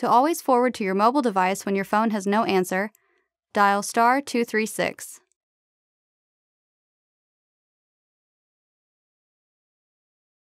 To always forward to your mobile device when your phone has no answer, dial *236.